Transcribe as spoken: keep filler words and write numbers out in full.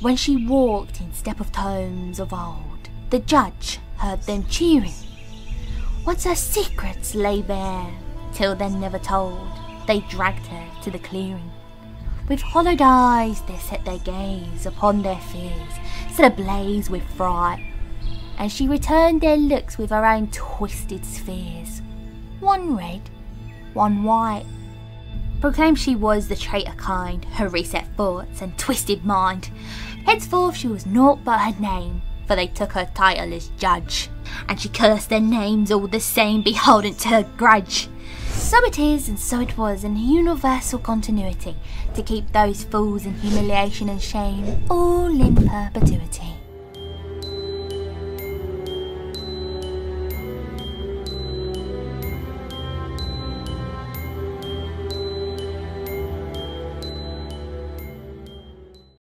When she walked in step of tones of old, the judge heard them cheering. Once her secrets lay bare, till then never told, they dragged her to the clearing. With hollowed eyes they set their gaze upon their fears, set ablaze with fright, and she returned their looks with her own twisted spheres, one red, one white. Proclaimed she was the traitor kind, her reset thoughts and twisted mind. Henceforth she was naught but her name, for they took her title as judge, and she cursed their names all the same, beholden to her grudge. So it is, and so it was, in universal continuity, to keep those fools in humiliation and shame, all in perpetuity.